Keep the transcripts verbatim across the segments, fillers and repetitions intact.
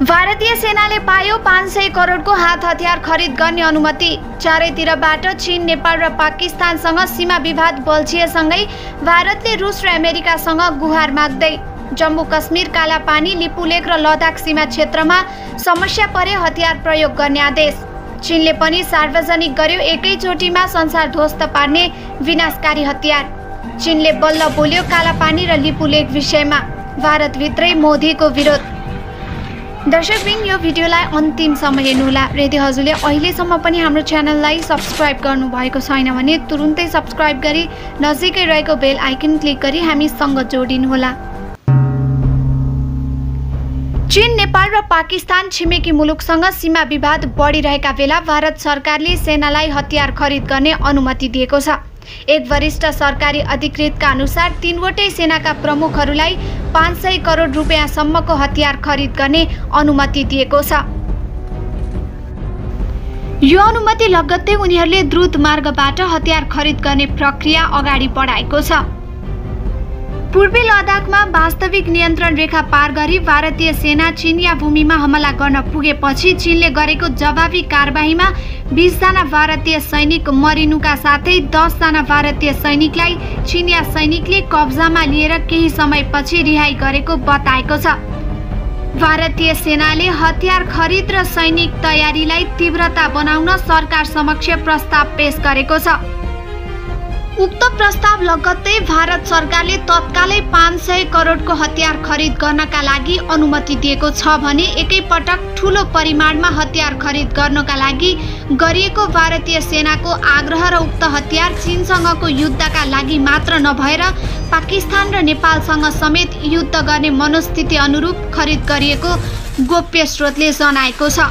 भारतीय सेनाले पायो पाँच सय करोडको हात हतियार खरिद गर्ने अनुमति। चारैतिरबाट चीन, नेपाल र पाकिस्तानसँग सीमा विवाद बल्झिएसँगै भारतले रुस र अमेरिकासँग गुहार माग्दै जम्मू कश्मीर, कालापानी, लिपुलेख र लद्दाख सीमा क्षेत्रमा समस्या परे हतियार प्रयोग गर्ने आदेश। चीनले पनि सार्वजनिक गर्यो एकैचोटिमा संसार ध्वस्त पार्ने विनाशकारी हतियार। चीनले बल्ल बोल्यो कालापानी र लिपुलेख विषयमा। भारतभित्रै मोदीको विरोध। दर्शकवृन्द, यो भिडियोलाई अन्तिमसम्म हेर्नुहोला। यदि हजुरले अहिलेसम्म पनि हाम्रो च्यानललाई सब्स्क्राइब गर्नुभएको छैन भने तुरुन्तै सब्स्क्राइब गरी नजिकै रहेको बेल आइकन क्लिक गरी हामीसँग जोडिनुहोला। चीन, नेपाल र पाकिस्तान छिमेकी मुलुकसँग सीमा विवाद बढिरहेका बेला भारत सरकारले सेनालाई हतियार खरिद गर्ने अनुमति दिएको छ। एक वरिष्ठ सरकारी अधिकृतका अनुसार तीनवटै सेनाका प्रमुखहरूलाई पाँच सय करोड रुपियाँसम्मको हतियार खरिद गर्ने अनुमति दिएको छ। यो अनुमति लगत्तै उनीहरूले द्रुत मार्गबाट हतियार खरिद गर्ने प्रक्रिया अगाडि बढाएको छ। पूर्वी लद्दाखमा वास्तविक नियन्त्रण रेखा पार गरी भारतीय सेना चिनिया भूमिमा हमला गर्न पुगेपछि चीनले गरेको जवाबी कारबाहीमा बीस जना भारतीय सैनिक मरिनुका साथै दस जना भारतीय सैनिकलाई चिनिया सैनिकले कब्जामा लिएर केही समयपछि रिहाई गरेको बताएको छ। भारतीय सेनाले हतियार खरिद र सैनिक तयारीलाई तीव्रता बनाउन सरकार समक्ष प्रस्ताव पेश गरेको छ। उक्त प्रस्ताव लगत्तै भारत सरकारले तत्कालै पाँच सय करोडको हतियार खरिद गर्नका लागि अनुमति दिएको छ भने एकैपटक ठूलो परिमाणमा हतियार खरिद गर्नका लागि गरिएको भारतीय सेनाको आग्रह र उक्त हतियार चीनसँगको युद्धका लागि मात्र नभएर पाकिस्तान र नेपालसँग समेत युद्ध गर्ने मनोस्थिति अनुरूप खरिद गरिएको गोप्य स्रोतले जनाएको छ।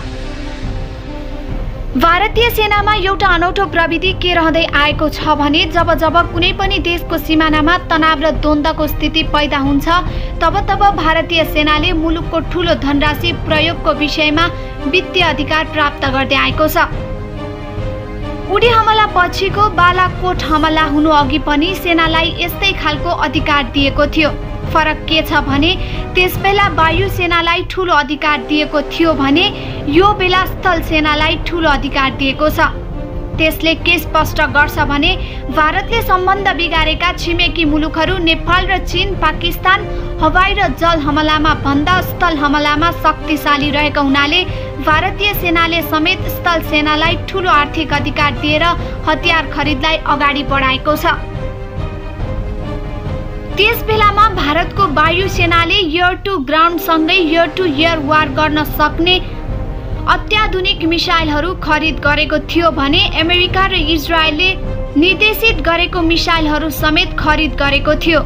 भारतीय सेनामा एउटा अनौठो प्रविधि के रहँदै आएको छ भने जब जब कुनै पनि देशको सिमानामा तनाव र द्वन्द्वको स्थिति पैदा हुन्छ तब तब भारतीय सेनाले मुलुकको ठूलो धनराशि प्रयोगको विषयमा वित्तीय अधिकार प्राप्त गर्दै आएको छ। उडी हमला पछिको बालाकोट हमला हुनु अघि पनि सेनालाई यस्तै खालको अधिकार दिएको थियो। फरक के छ भने त्यसबेला वायु सेनालाई ठूलो अधिकार दिएको थियो भने यो बेला स्थल सेनालाई ठूलो अधिकार दिएको छ। त्यसले के स्पष्ट गर्छ भने भारतले सम्बन्ध बिगारेका छिमेकी मुलुकहरू नेपाल र चीन, पाकिस्तान हवाई र जल हमलामा भन्दा स्थल हमलामा शक्तिशाली रहेका हुनाले भारतीय सेनाले समेत स्थल सेनालाई ठूलो आर्थिक अधिकार दिएर हतियार खरिदलाई अगाडि बढाएको छ। त्यस बेलामा भारतको वायु सेनाले एयर टु ग्राउन्ड सँगै एयर टु एयर वार गर्न सक्ने अत्याधुनिक मिसाइलहरू खरिद गरेको थियो भने अमेरिका र इजरायलले निर्देशित गरेको मिसाइलहरू समेत खरिद गरेको थियो।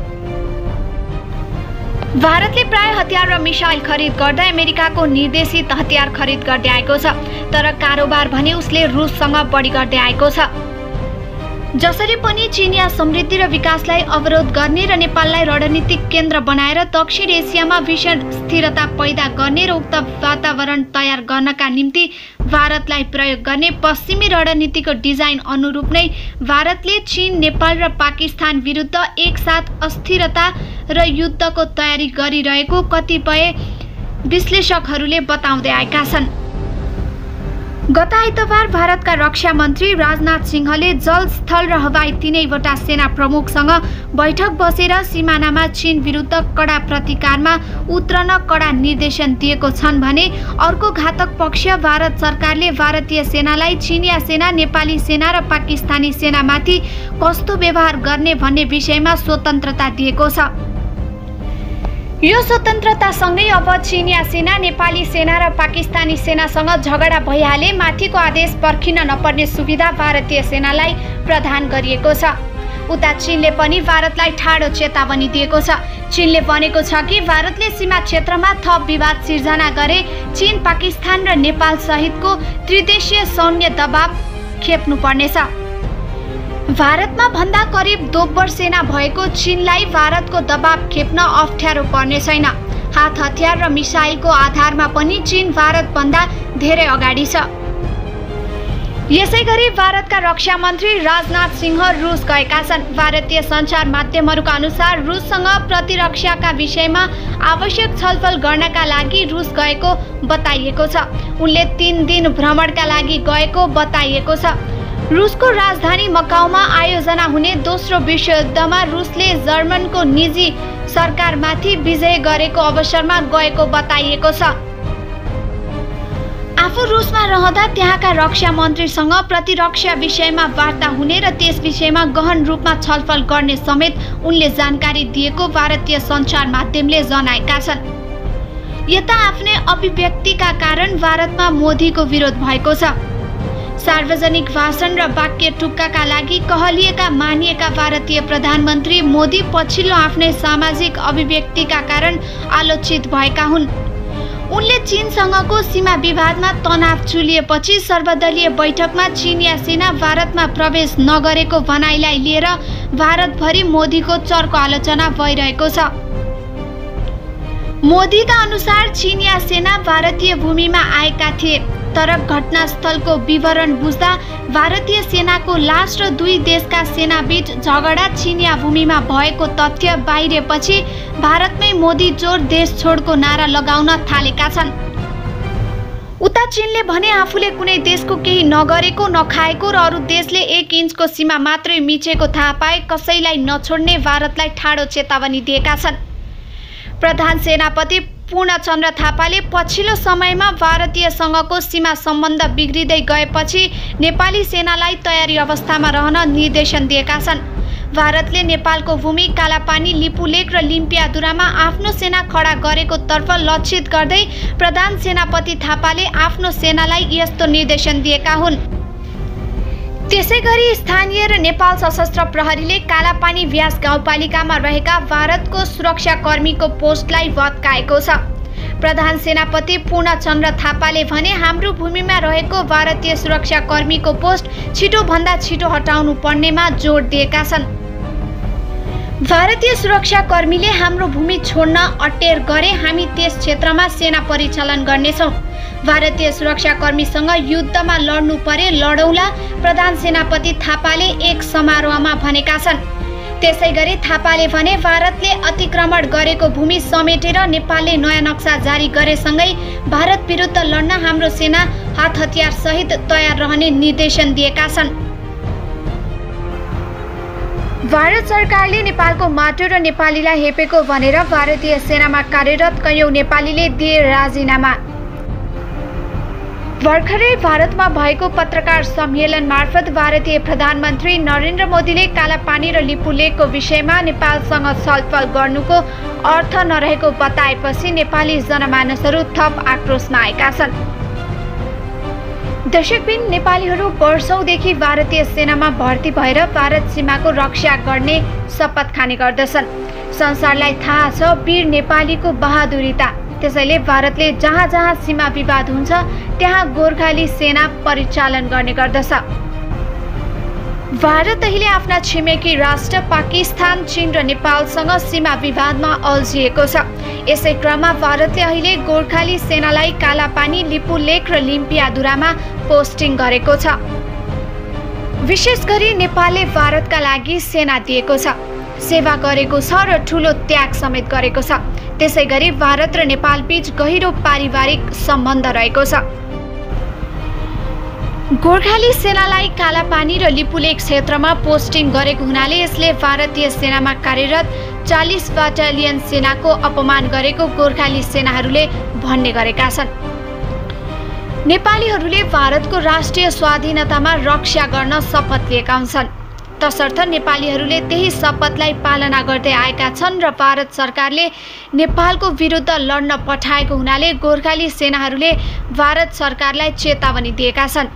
भारतले प्राय हतियार र मिसाइल खरिद गर्दा अमेरिकाको निर्देशित हतियार खरिद गर्दै आएको छ, तर कारोबार भने उसले रुससँग बढी गर्दै आएको छ। जसरी पनि चिनिया समृद्धि र विकासलाई अवरोध गर्ने र नेपाललाई रणनीतिक केन्द्र बनाएर दक्षिण एसियामा भीषण स्थिरता पैदा गर्ने र उक्त वातावरण तयार गर्नका निम्ति भारतलाई प्रयोग गर्ने पश्चिमी रणनीतिको डिजाइन अनुरूप नै भारतले चीन, नेपाल र पाकिस्तान विरुद्ध एकसाथ अस्थिरता र युद्धको तयारी गरिरहेको कतिपय विश्लेषकहरूले बताउँदै आएका छन्। गत आइतबार भारतका रक्षा मन्त्री राजनाथ सिंहले जल, स्थल र हवाई तीनैवटा सेना प्रमुखसँग बैठक बसेर सिमानामा चीन विरुद्ध कडा प्रतिकारमा उत्रन कडा निर्देशन दिएको छन् भने अर्को घातक पक्ष भारत सरकारले भारतीय सेनालाई चिनिया सेना, नेपाली सेना र पाकिस्तानी सेनामाथि कस्तो व्यवहार गर्ने भन्ने विषयमा स्वतन्त्रता दिएको छ। यो स्वतन्त्रतासँगै अब चिनिया सेना, नेपाली सेना र पाकिस्तानी सेनासँग झगडा भइहाले माथिको आदेश पर्खिन नपर्ने सुविधा भारतीय सेनालाई प्रदान गरिएको छ। उता चीनले पनि भारतलाई ठाडो चेतावनी दिएको छ। चीनले भनेको छ कि भारतले सीमा क्षेत्रमा थप विवाद सिर्जना गरे चीन, पाकिस्तान र नेपाल सहितको त्रिदेशीय सैन्य दबाव खेप्नु पर्नेछ। भारतमा भन्दा करिब दोब्बर सेना भएको चीनलाई भारतको दबाव खेप्न अप्ठ्यारो पर्ने छैन। हात हतियार र मिसाइलको आधारमा पनि चीन भारतभन्दा धेरै अगाडि छ। यसैगरी भारतका रक्षा मन्त्री राजनाथ सिंह रुस गएका छन्। भारतीय सञ्चार माध्यमहरूका अनुसार रुससँग प्रतिरक्षाका विषयमा आवश्यक छलफल गर्नका लागि रुस गएको बताइएको छ। उनले तीन दिन भ्रमणका लागि गएको बताइएको छ। रुसको राजधानी मकाउमा आयोजना हुने दोस्रो विश्वयुद्धमा रुसले जर्मनको निजी सरकारमाथि विजय गरेको अवसरमा गएको बताइएको छ। आफू रुसमा रहँदा त्यहाँका रक्षा मन्त्रीसँग प्रतिरक्षा विषयमा वार्ता हुने र त्यस विषयमा गहन रूपमा छलफल गर्ने समेत उनले जानकारी दिएको भारतीय सञ्चार माध्यमले जनाएका छन्। यता आफ्नै अभिव्यक्तिका कारण भारतमा मोदीको विरोध भएको छ। सार्वजनिक भाषण र वाक्य टुक्काका लागि कहलिएका मानिएका भारतीय प्रधानमन्त्री मोदी पछिल्लो आफ्नै सामाजिक अभिव्यक्तिका कारण आलोचित भएका हुन्। उनले चीनसँगको सीमा विवादमा तनाव चुलिएपछि सर्वदलीय बैठकमा चीनिया सेना भारतमा प्रवेश नगरेको भनाइलाई लिएर भारतभरि मोदीको चर्को आलोचना भइरहेको छ। मोदीका अनुसार चीनिया सेना भारतीय भूमिमा आएका थिए, तर घटनास्थलको विवरण बुझ्दा भारतीय सेनाको लास र दुई देशका सेनाबीच झगडा चीनिया भूमिमा भएको तथ्य बाहिरिएपछि भारतमै मोदी जोर देश छोडको नारा लगाउन थालेका छन्। उता चीनले भने आफूले कुनै देशको केही नगरेको नखाएको र अरू देशले एक इन्चको सीमा मात्रै मिचेको थाहा पाए कसैलाई नछोड्ने भारतलाई ठाडो चेतावनी दिएका छन्। प्रधान सेनापति पूर्णचन्द्र थापाले पछिल्लो समयमा भारतीयसँगको सीमा सम्बन्ध बिग्रिँदै गएपछि नेपाली सेनालाई तयारी अवस्थामा रहन निर्देशन दिएका छन्। भारतले नेपालको भूमि कालापानी, लिपुलेक र लिम्पियादुरामा आफ्नो सेना खडा गरेको तर्फ लक्षित गर्दै प्रधान सेनापति थापाले आफ्नो सेनालाई यस्तो निर्देशन दिएका हुन्। त्यसैगरी स्थानीय र नेपाल सशस्त्र प्रहरीले कालापानी व्यास गाउँपालिकामा रहेका भारतको सुरक्षाकर्मीको पोस्टलाई भत्काएको छ। प्रधान सेनापति पूर्णचन्द्र थापाले भने हाम्रो भूमिमा रहेको भारतीय सुरक्षाकर्मीको पोस्ट छिटोभन्दा छिटो हटाउनु पर्नेमा जोड दिएका छन्। भारतीय सुरक्षाकर्मीले हाम्रो भूमि छोड्न अटेर गरे हामी त्यस क्षेत्रमा सेना परिचालन गर्नेछौँ। भारतीय सुरक्षाकर्मीसँग युद्धमा लड्नु परे लडौला, प्रधान सेनापति थापाले एक समारोहमा भनेका छन्। त्यसैगरी थापाले भने भारतले अतिक्रमण गरेको भूमि समेटेर नेपालले नयाँ नक्सा जारी गरेसँगै भारत विरुद्ध लड्न हाम्रो सेना हात हतियार सहित तयार रहने निर्देशन दिएका छन्। भारत सरकारले नेपालको माटो र नेपालीलाई हेपेको भनेर भारतीय सेनामा कार्यरत कयौं नेपालीले दिए राजीनामा। भर्खरै भारतमा भएको पत्रकार सम्मेलन मार्फत भारतीय प्रधानमन्त्री नरेन्द्र मोदीले कालापानी र लिपुलेकको विषयमा नेपालसँग छलफल गर्नुको अर्थ नरहेको बताएपछि नेपाली जनमानसहरू थप आक्रोशमा आएका छन्। दशकबिन नेपालीहरू वर्षौंदेखि भारतीय सेनामा भर्ती भएर भारत सीमाको रक्षा गर्ने शपथ खाने गर्दछन्। संसारलाई थाहा छ वीर नेपालीको बहादुरीता। त्यसैले भारतले जहाँ जहाँ सीमा विवाद हुन्छ त्यहाँ गोर्खाली सेना परिचालन गर्ने गर्दछ। भारत अहिले आफ्ना छिमेकी राष्ट्र पाकिस्तान, चीन र नेपालसँग सीमा विवादमा अल्झिएको छ। यसै क्रममा भारतले अहिले गोर्खाली सेनालाई कालापानी, लिपुलेक र लिम्पियादुरामा पोस्टिङ गरेको छ। विशेष गरी नेपालले भारतका लागि सेना दिएको छ, सेवा गरेको छ र ठूलो त्याग समेत गरेको छ। त्यसैगरी भारत र नेपाल बीच गहिरो पारिवारिक सम्बन्ध रहेको छ। गोर्खाली सेनालाई कालापानी र लिपुलेक क्षेत्रमा पोस्टिङ गरेको हुनाले यसले भारतीय सेनामा कार्यरत चालीस बटालियन सेनाको अपमान गरेको गोर्खाली सेनाहरूले भन्ने गरेका छन्। नेपालीहरूले भारतको राष्ट्रिय स्वाधीनतामा रक्षा गर्न शपथ लिएका हुन्छन्। तसर्थ नेपालीहरूले त्यही शपथलाई पालना गर्दै आएका छन् र भारत सरकारले नेपालको विरुद्ध लड्न पठाएको हुनाले गोर्खाली सेनाहरूले भारत सरकारलाई चेतावनी दिएका छन्।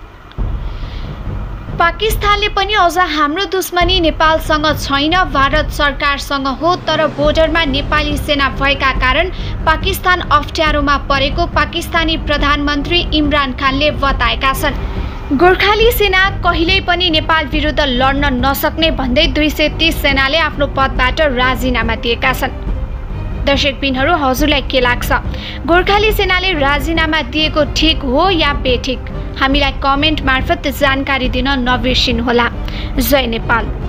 पाकिस्तानले पनि अझ हाम्रो दुश्मनी नेपालसँग छैन, भारत सरकारसँग हो, तर बोर्डरमा नेपाली सेना भएका कारण पाकिस्तान अप्ठ्यारोमा परेको पाकिस्तानी प्रधानमन्त्री इमरान खानले बताएका छन्। गोर्खाली सेना कहिल्यै पनि नेपाल विरुद्ध लड्न नसक्ने भन्दै दुई सय तीस सेनाले आफ्नो पदबाट राजीनामा दिएका छन्। दर्शकबिनहरू, हजुरलाई के लाग्छ? गोर्खाली सेनाले राजीनामा दिएको ठिक हो या बेठिक? हामीलाई कमेन्ट मार्फत जानकारी दिन नबिर्सिनुहोला। जय नेपाल।